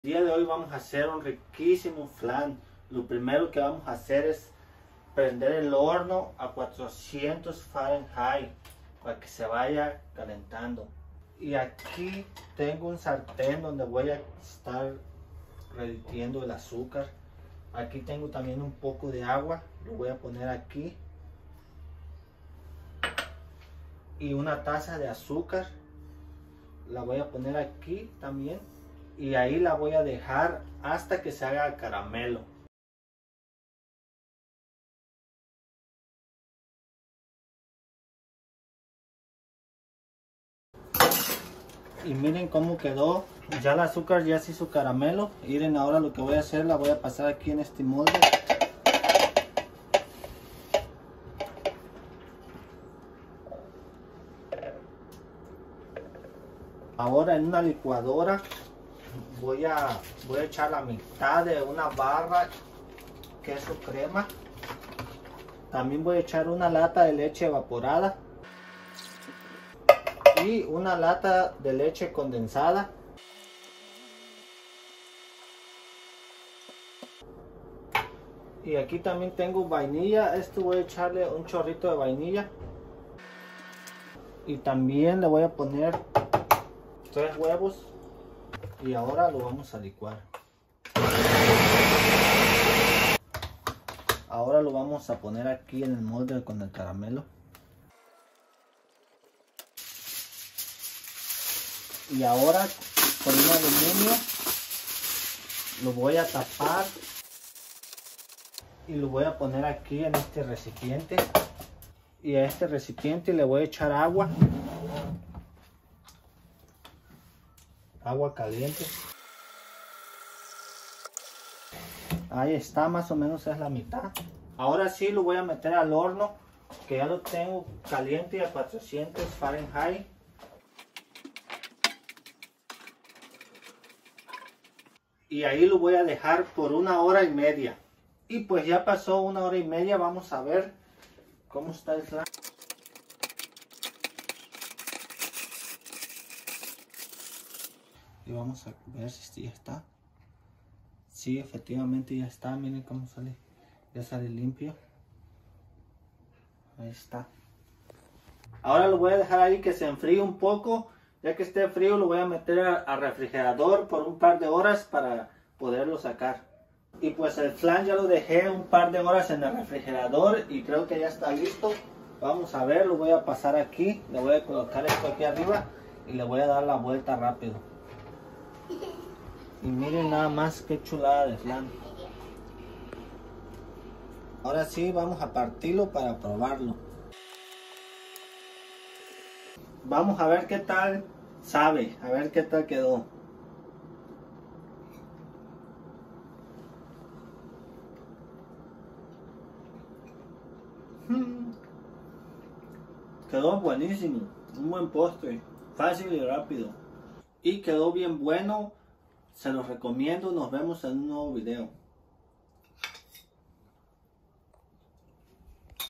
El día de hoy vamos a hacer un riquísimo flan. Lo primero que vamos a hacer es prender el horno a 400 Fahrenheit para que se vaya calentando. Y aquí tengo un sartén donde voy a estar derritiendo el azúcar. Aquí tengo también un poco de agua, lo voy a poner aquí. Y una taza de azúcar, la voy a poner aquí también. Y ahí la voy a dejar hasta que se haga caramelo. Y miren cómo quedó. Ya el azúcar ya se hizo caramelo. Miren, ahora lo que voy a hacer, la voy a pasar aquí en este molde. Ahora en una licuadora voy a echar la mitad de una barra queso crema. También voy a echar una lata de leche evaporada y una lata de leche condensada. Y aquí también tengo vainilla. Esto voy a echarle un chorrito de vainilla. Y también le voy a poner 3 huevos. Y ahora lo vamos a licuar. Ahora lo vamos a poner aquí en el molde con el caramelo. Y ahora con un aluminio lo voy a tapar. Y lo voy a poner aquí en este recipiente. Y a este recipiente le voy a echar agua. Agua caliente. Ahí está, más o menos es la mitad. Ahora sí lo voy a meter al horno, que ya lo tengo caliente a 400 Fahrenheit. Y ahí lo voy a dejar por 1 hora y media. Y pues ya pasó 1 hora y media, vamos a ver cómo está el flan. Y vamos a ver si ya está. Sí, efectivamente ya está. Miren cómo sale. Ya sale limpio. Ahí está. Ahora lo voy a dejar ahí que se enfríe un poco. Ya que esté frío lo voy a meter al refrigerador por un par de horas para poderlo sacar. Y pues el flan ya lo dejé un par de horas en el refrigerador y creo que ya está listo. Vamos a ver, lo voy a pasar aquí. Le voy a colocar esto aquí arriba y le voy a dar la vuelta rápido. Y miren nada más qué chulada de flan. Ahora sí vamos a partirlo para probarlo. Vamos a ver qué tal sabe, a ver qué tal quedó. Quedó buenísimo, un buen postre, fácil y rápido. Y quedó bien bueno, se los recomiendo, nos vemos en un nuevo video.